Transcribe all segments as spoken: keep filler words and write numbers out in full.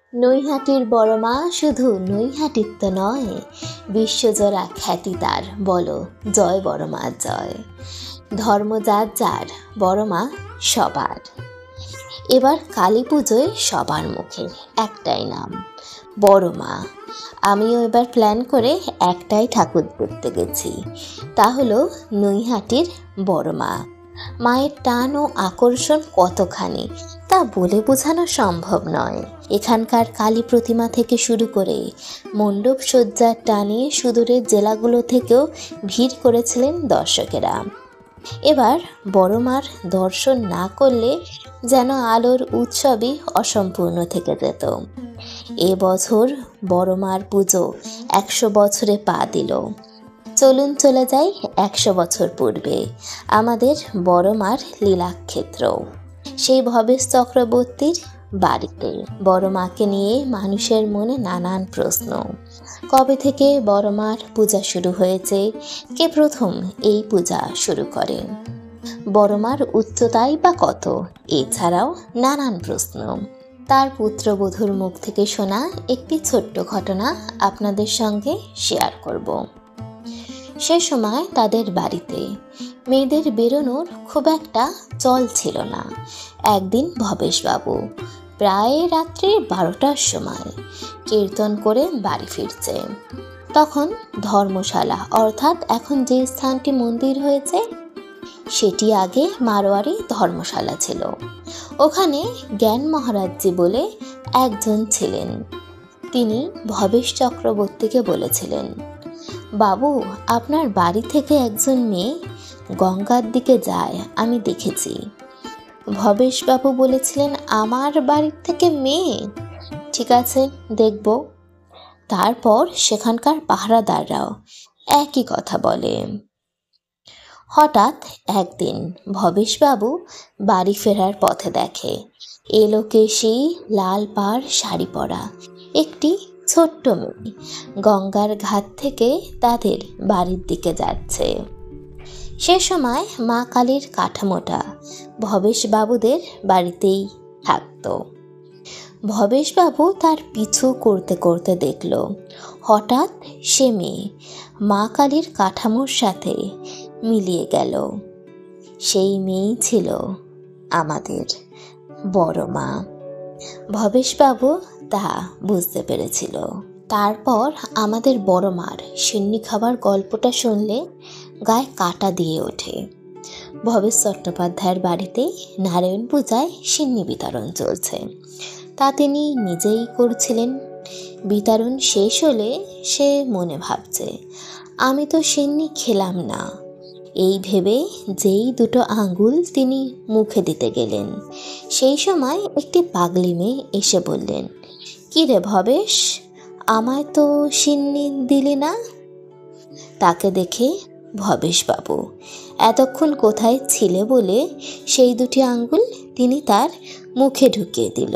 নৈহাটির বড় মা শুধু নৈহাটির তো নয়, বিশ্বজোড়া খ্যাতি তার, বলো জয় বড় মা জয়। ধর্ম যার যার, বড় মা সবার। এবার কালী পুজোয় সবার মুখে একটাই নাম, বড় মা। আমিও এবার প্ল্যান করে একটাই ঠাকুর দেখতে গেছি, তা হলো নৈহাটির বড় মা। মায়ের টান ও আকর্ষণ কতখানি তা বলে বোঝানো সম্ভব নয়। এখানকার কালী প্রতিমা থেকে শুরু করে মণ্ডপ সজ্জার টানে সুদূরের জেলাগুলো থেকেও ভিড় করেছিলেন দর্শকেরা। এবার বড় মার দর্শন না করলে যেন আলোর উৎসবই অসম্পূর্ণ থেকে যেত। এবছর বড় মার পুজো একশো বছরে পা দিল। চলুন চলে যাই একশো বছর পূর্বে, আমাদের বড় মার লীলাক্ষেত্র, সেই ভবেশ চক্রবর্তীর বাড়িতে। বড় মাকে নিয়ে মানুষের মনে নানান প্রশ্ন। কবে থেকে বড় মার পূজা শুরু হয়েছে? কে প্রথম এই পূজা শুরু করে? বড় মার উচ্চতাই বা কত? এছাড়াও নানান প্রশ্ন। তার পুত্রবধূর মুখ থেকে শোনা একটি ছোট্ট ঘটনা আপনাদের সঙ্গে শেয়ার করব। সে সময় তাদের বাড়িতে মেয়েদের বেরোনোর খুব একটা চল ছিল না। একদিন ভবেশবাবু প্রায় রাত্রি বারোটার সময় কীর্তন করে বাড়ি ফিরছে। তখন ধর্মশালা, অর্থাৎ এখন যে স্থানটি মন্দির হয়েছে সেটি আগে মারোয়ারি ধর্মশালা ছিল। ওখানে জ্ঞান মহারাজজি বলে একজন ছিলেন। তিনি ভবেশ চক্রবর্তীকে বলেছিলেন, বাবু, আপনার বাড়ি থেকে একজন মেয়ে গঙ্গার দিকে যায়, আমি দেখেছি। ভবেশবাবু বলেছিলেন, আমার বাড়ির থেকে মেয়ে? ঠিক আছে, দেখব। তারপর সেখানকার পাহারাদাররাও একই কথা বলে। হঠাৎ একদিন ভবেশবাবু বাড়ি ফেরার পথে দেখে এলোকেশী লাল পাড় শাড়ি পরা একটি ছোট্ট মেয়ে গঙ্গার ঘাট থেকে তাদের বাড়ির দিকে যাচ্ছে। সে সময় মা কালীর কাঠামোটা ভবেশবাবুদের বাড়িতেই থাকত। ভবেশবাবু তার পিছু করতে করতে দেখল হঠাৎ সে মেয়ে মা কালীর কাঠামোর সাথে মিলিয়ে গেল। সেই মেয়েই ছিল আমাদের বড় মা। ভবেশবাবু তা বুঝতে পেরেছিল। তারপর আমাদের বড় মার সিন্নি খাবার গল্পটা শুনলে গায়ে কাঁটা দিয়ে ওঠে। ভবেশ চট্টোপাধ্যায়ের বাড়িতে নারায়ণ পূজায় সিন্নি বিতরণ চলছে, তা তিনি নিজেই করছিলেন। বিতরণ শেষ হলে সে মনে ভাবছে, আমি তো সিন্নি খেলাম না। এই ভেবে যেই দুটো আঙ্গুল তিনি মুখে দিতে গেলেন, সেই সময় একটি পাগলি মেয়ে এসে বললেন, কি রে ভবেশ, আমায় তো সিন্নি দিলি না? তাকে দেখে ভবেশবাবু এতক্ষণ কোথায় ছিলে বলে সেই দুটি আঙ্গুল তিনি তার মুখে ঢুকিয়ে দিল।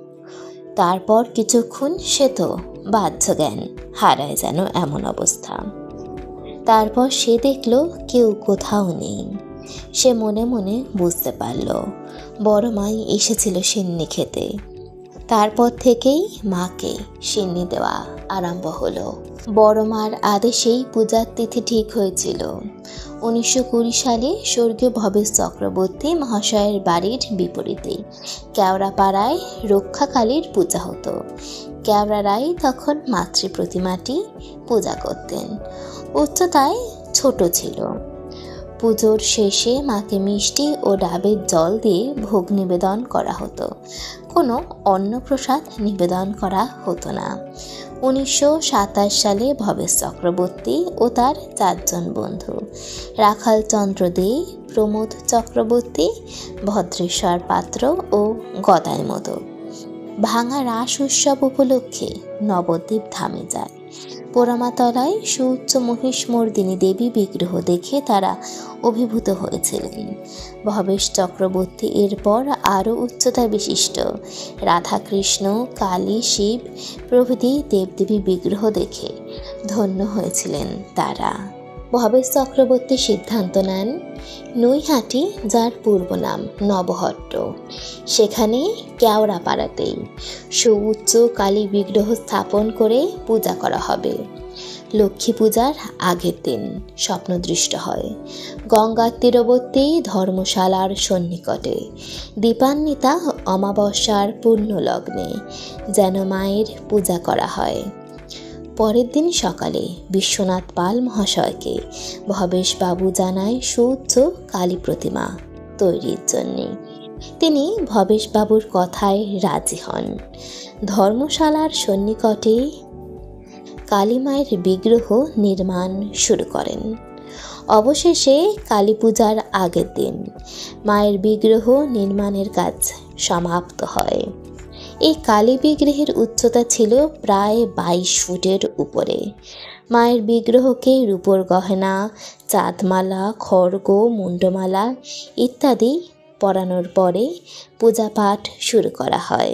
তারপর কিছুক্ষণ সে তো বাহ্য জ্ঞান হারায় যেন এমন অবস্থা। তারপর সে দেখল কেউ কোথাও নেই। সে মনে মনে বুঝতে পারল বড় মাই এসেছিল সিন্নি খেতে। তারপর থেকেই মাকে সিন্নি দেওয়া আরম্ভ হলো। বড় মার আদেশেই পূজার তিথি ঠিক হয়েছিল। উনিশশো কুড়ি সালে স্বর্গীয় ভবেশ চক্রবর্তী মহাশয়ের বাড়ির বিপরীতে কেওড়াপাড়ায় রক্ষাকালীর পূজা হতো। কেওড়ারাই তখন মাতৃ প্রতিমাটি পূজা করতেন। উচ্চতায় ছোট ছিল। পুজোর শেষে মাকে মিষ্টি ও ডাবের জল দিয়ে ভোগ নিবেদন করা হতো, কোনো অন্নপ্রসাদ নিবেদন করা হতো না। উনিশশো সাতাশ সালে ভবেশ চক্রবর্তী ও তার চারজন বন্ধু রাখাল চন্দ্র দে, প্রমোদ চক্রবর্তী, ভদ্রেশ্বর পাত্র ও গদাই মোদক ভাঙা রাস উৎসব উপলক্ষে নবদ্বীপ ধামে যায়। পোড়ামাতলায় সুউচ্চ মহিষমর্দিনী দেবী বিগ্রহ দেখে তারা অভিভূত হয়েছিলেন। ভবেশ চক্রবর্তী এরপর আরও উচ্চতা বিশিষ্ট রাধাকৃষ্ণ, কালী, শিব প্রভৃতি দেবদেবী বিগ্রহ দেখে ধন্য হয়েছিলেন তারা। ভবেশ চক্রবর্তী সিদ্ধান্ত নেন নৈহাটি, যার পূর্ব নাম নবহট্ট, সেখানে কেওড়াপাড়াতেই সুউচ্চ কালী বিগ্রহ স্থাপন করে পূজা করা হবে। লক্ষ্মী পূজার আগের দিন স্বপ্নদৃষ্ট হয় গঙ্গার তীরবর্তী ধর্মশালার সন্নিকটে দীপান্বিতা অমাবস্যার পূর্ণ লগ্নে যেন মায়ের পূজা করা হয়। পরের দিন সকালে বিশ্বনাথ পাল মহাশয়কে ভবেশবাবু জানায় সুউচ্চ কালী প্রতিমা তৈরির জন্যে। তিনি ভবেশবাবুর কথায় রাজি হন। ধর্মশালার সন্নিকটে কালী মায়ের বিগ্রহ নির্মাণ শুরু করেন। অবশেষে কালী পূজার আগের দিন মায়ের বিগ্রহ নির্মাণের কাজ সমাপ্ত হয়। এই কালী বিগ্রহের উচ্চতা ছিল প্রায় বাইশ ফুটের উপরে। মায়ের বিগ্রহকে রূপোর গহনা, চাঁদমালা, খড়গ, মুন্ডমালা ইত্যাদি পরানোর পরে পূজা পাঠ শুরু করা হয়।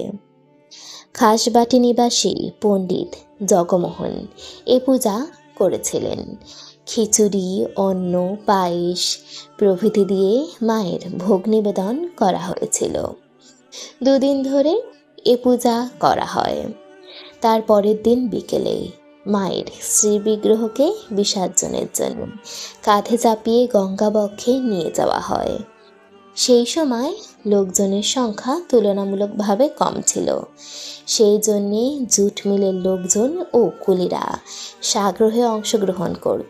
খাসবাটি নিবাসী পণ্ডিত জগমোহন এ পূজা করেছিলেন। খিচুড়ি, অন্ন, পায়েস প্রভৃতি দিয়ে মায়ের ভোগ নিবেদন করা হয়েছিল। দুদিন ধরে এ পূজা করা হয়। তার পরের দিন বিকেলে মায়ের শ্রী বিগ্রহকে বিসর্জনের জন্য কাঁধে চাপিয়ে গঙ্গাবক্ষে নিয়ে যাওয়া হয়। সেই সময় লোকজনের সংখ্যা তুলনামূলকভাবে কম ছিল। সেই জন্যে জুট মিলের লোকজন ও কুলিরা সাগ্রহে অংশগ্রহণ করত।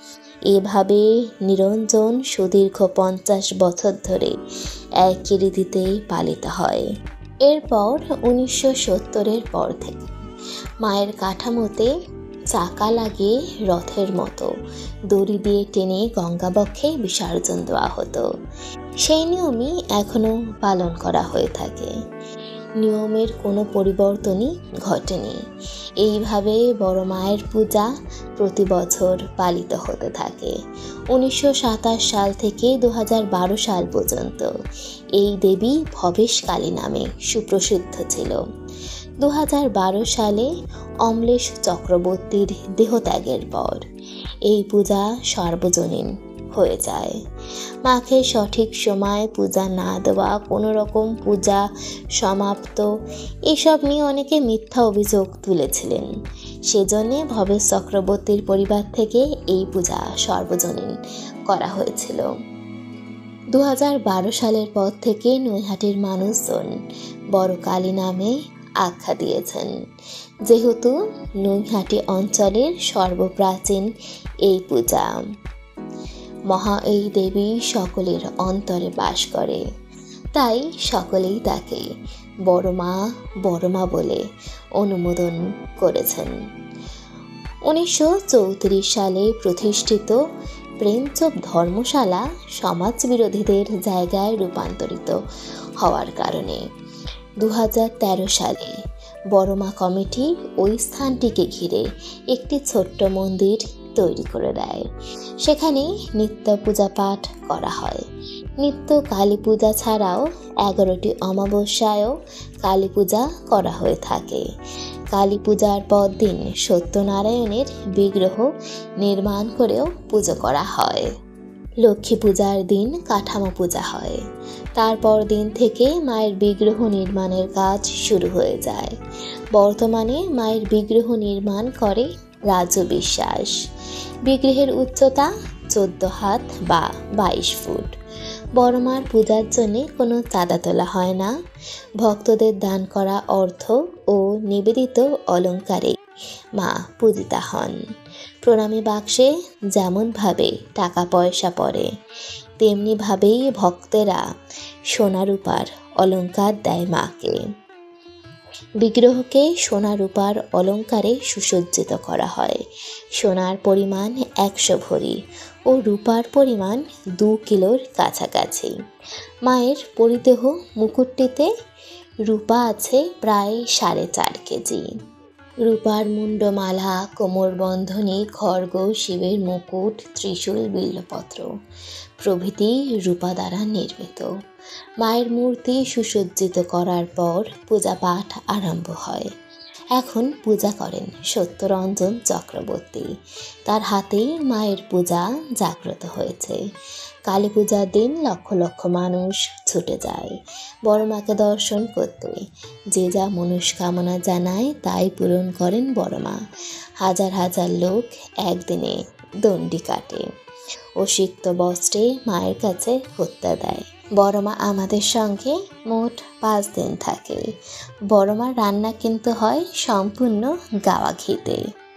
এভাবে নিরঞ্জন সুদীর্ঘ পঞ্চাশ বছর ধরে একই রীতিতেই পালিত হয়। এরপর উনিশশো সত্তরের পর থেকে মায়ের কাঠামোতে চাকা লাগিয়ে রথের মতো দড়ি দিয়ে টেনে গঙ্গাবক্ষে বিসর্জন দেওয়া হতো। সেই নিয়মই এখনও পালন করা হয়ে থাকে। নিয়মের কোনো পরিবর্তনই ঘটেনি। এইভাবে বড় মায়ের পূজা প্রতি বছর পালিত হতে থাকে। উনিশশো সাতাশ সাল থেকে দু হাজার বারো সাল পর্যন্ত এই দেবী ভবেশ কালী নামে সুপ্রসিদ্ধ ছিল। দু হাজার বারো সালে অমলেশ চক্রবর্তীর দেহত্যাগের পর এই পূজা সার্বজনীন হয়ে যায়। মাকে সঠিক সময় পূজা না দেওয়া, কোনো রকম পূজা সমাপ্ত, এসব নিয়ে অনেকে মিথ্যা অভিযোগ তুলেছিলেন। সেজন্যে ভবেশ চক্রবর্তীর পরিবার থেকে এই পূজা সার্বজনীন করা হয়েছিল। দু হাজার বারো সালের পর থেকে নৈহাটির মানুষজন বড় কালী নামে আখ্যা দিয়েছেন, যেহেতু নৈহাটি অঞ্চলের সর্বপ্রাচীন এই পূজা। মহা এই দেবী সকলের অন্তরে বাস করে, তাই সকলেই তাকে বড় মা বড় মা বলে অনুমোদন করেছেন। উনিশশো চৌত্রিশ সালে প্রতিষ্ঠিত প্রেমচোপ ধর্মশালা সমাজ বিরোধীদের জায়গায় রূপান্তরিত হওয়ার কারণে দু হাজার তেরো সালে বড়মা কমিটি ওই স্থানটিকে ঘিরে একটি ছোট্ট মন্দির তৈরি করে দেয়। সেখানে নিত্য পূজা পাঠ করা হয়। নিত্য কালী পূজা ছাড়াও এগারোটি অমাবস্যায়ও কালী পূজা করা হয়ে থাকে। কালী পূজার পর দিন সত্যনারায়ণের বিগ্রহ নির্মাণ করেও পুজো করা হয়। লক্ষ্মী পূজার দিন কাঠামো পূজা হয়। তারপর দিন থেকে মায়ের বিগ্রহ নির্মাণের কাজ শুরু হয়ে যায়। বর্তমানে মায়ের বিগ্রহ নির্মাণ করে রাজু বিশ্বাস। বিগ্রহের উচ্চতা চোদ্দ হাত বা বাইশ ফুট। বড়মার পূজার জন্য কোনো চাঁদা তোলা হয় না। ভক্তদের দান করা অর্থ ও নিবেদিত অলঙ্কারে মা পূজিতা হন। প্রণামী বাক্সে যেমনভাবে টাকা পয়সা পড়ে, তেমনিভাবেই ভক্তেরা সোনা রূপার অলঙ্কার দেয় মাকে। বিগ্রহকে সোনা রূপার অলঙ্কারে সুসজ্জিত করা হয়। সোনার পরিমাণ একশো ভরি ও রূপার পরিমাণ দু কিলোর কাছাকাছি। মায়ের পরিদেহ মুকুটটিতে রূপা আছে প্রায় সাড়ে চার কেজি। রূপার মুন্ডমালা, কোমরবন্ধনী, খড়গ, শিবের মুকুট, ত্রিশূল, বিল্লপত্র প্রভৃতি রূপা দ্বারা নির্মিত। মায়ের মূর্তি সুসজ্জিত করার পর পূজা পাঠ আরম্ভ হয়। এখন পূজা করেন সত্যরঞ্জন চক্রবর্তী। তার হাতেই মায়ের পূজা জাগ্রত হয়েছে। কালী পূজার দিন লক্ষ লক্ষ মানুষ ছুটে যায় বড় মাকে দর্শন করতে। যে যা মনস্কামনা জানায় তাই পূরণ করেন বড় মা। হাজার হাজার লোক একদিনে দণ্ডি কাটে ও সিক্ত বস্ত্রে মায়ের কাছে হত্যা দেয়। বড় মা আমাদের সঙ্গে মোট পাঁচ দিন থাকে। বড় মার রান্না কিন্তু হয় সম্পূর্ণ গাওয়া ঘিতে।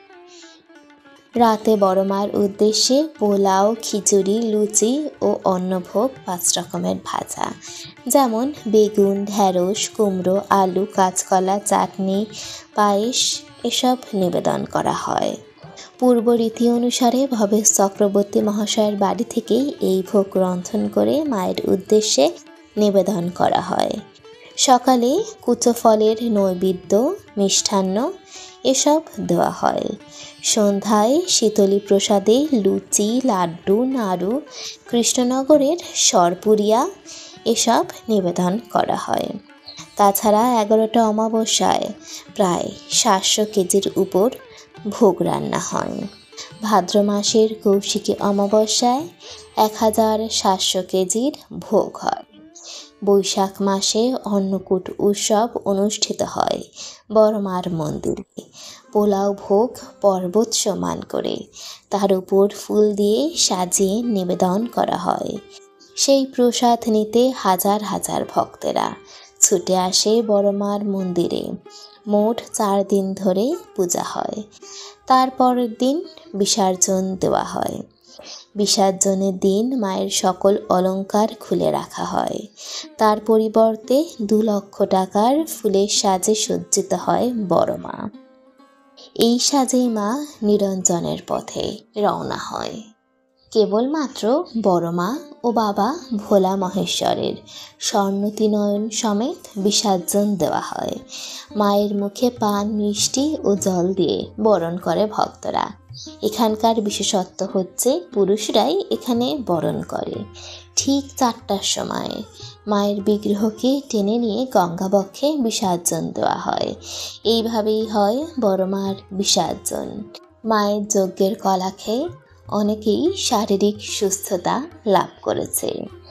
রাতে বড় মার উদ্দেশ্যে পোলাও, খিচুড়ি, লুচি ও অন্নভোগ পাঁচ রকমের ভাজা, যেমন বেগুন, ঢ্যাঁড়স, কুমড়ো, আলু, কাঁচকলা, চাটনি, পায়েস এসব নিবেদন করা হয়। পূর্ব রীতি অনুসারে ভবেশ চক্রবর্তী মহাশয়ের বাড়ি থেকেই এই ভোগ রন্ধন করে মায়ের উদ্দেশ্যে নিবেদন করা হয়। সকালে কুচো ফলের নৈবেদ্য, মিষ্টান্ন এসব দেওয়া হয়। সন্ধ্যায় শীতলী প্রসাদে লুচি, লাড্ডু, নাড়ু, কৃষ্ণনগরের সরপুরিয়া এসব নিবেদন করা হয়। তাছাড়া এগারোটা অমাবস্যায় প্রায় সাতশো কেজির উপর ভোগ রান্না হয়। ভাদ্র মাসের কৌশিকী অমাবস্যায় এক হাজার সাতশো কেজির ভোগ হয়। বৈশাখ মাসে অন্নকূট উৎসব অনুষ্ঠিত হয় বড় মার মন্দিরে। পোলাও ভোগ পর্বত সমান করে তার উপর ফুল দিয়ে সাজিয়ে নিবেদন করা হয়। সেই প্রসাদ নিতে হাজার হাজার ভক্তেরা ছুটে আসে বড় মার মন্দিরে। মোট চার দিন ধরে পূজা হয়। তারপরের দিন বিসর্জন দেওয়া হয়। বিসর্জনের দিন মায়ের সকল অলংকার খুলে রাখা হয়। তার পরিবর্তে দু লক্ষ টাকার ফুলের সাজে সজ্জিত হয় বড় মা। এই সাজেই মা নিরঞ্জনের পথে রওনা হয়। কেবলমাত্র বড় মা ও বাবা ভোলা মহেশ্বরের স্বর্ণতিনয়ন সমেত বিসর্জন দেওয়া হয়। মায়ের মুখে পান, মিষ্টি ও জল দিয়ে বরণ করে ভক্তরা। এখানকার বিশেষত্ব হচ্ছে পুরুষরাই এখানে বরণ করে। ঠিক চারটার সময় মায়ের বিগ্রহকে টেনে নিয়ে গঙ্গাবক্ষে বিসর্জন দেওয়া হয়। এইভাবেই হয় বড় মার বিসর্জন। মায়ের যজ্ঞের কলা খেয়ে অনেকেই শারীরিক সুস্থতা লাভ করেছে।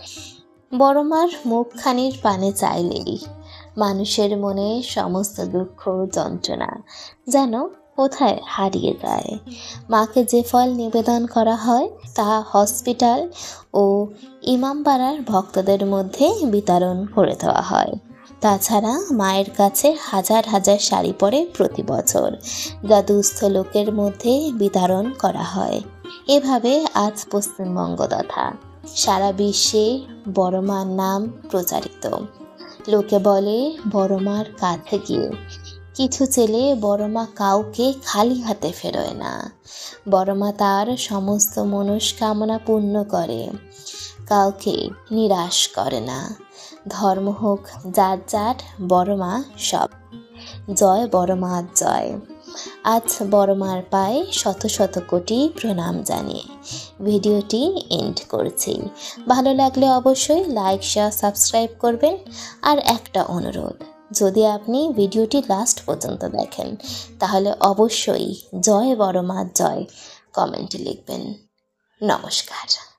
বড় মার মুখখানির পানে চাইলেই মানুষের মনে সমস্ত দুঃখ যন্ত্রণা যেন কোথায় হারিয়ে যায়। মাকে যে ফল নিবেদন করা হয় তা হসপিটাল ও ইমামবাড়ার ভক্তদের মধ্যে বিতরণ করে দেওয়া হয়। তাছাড়া মায়ের কাছে হাজার হাজার শাড়ি পরে প্রতি বছর, যা দুস্থ লোকের মধ্যে বিতরণ করা হয়। এভাবে আজ পশ্চিমবঙ্গ তথা সারা বিশ্বে বড় মার নাম প্রচারিত। লোকে বলে বড় মার কাছে গিয়ে কিছু চেলে বড় মা কাউকে খালি হাতে ফেরোয় না। বড় মা তার সমস্ত মনস্কামনা পূর্ণ করে, কাউকে নিরাশ করে না। ধর্ম হোক যার যার, বড় মা সব। জয় বড় মার জয়। আজ বড় মার পায়ে শত শত কোটি প্রণাম জানিয়ে ভিডিওটি এন্ড করছি। ভালো লাগলে অবশ্যই লাইক, শেয়ার, সাবস্ক্রাইব করবেন। আর একটা অনুরোধ, যদি আপনি ভিডিওটি লাস্ট পর্যন্ত দেখেন তাহলে অবশ্যই জয় বড় মার জয় কমেন্টে লিখবেন। নমস্কার।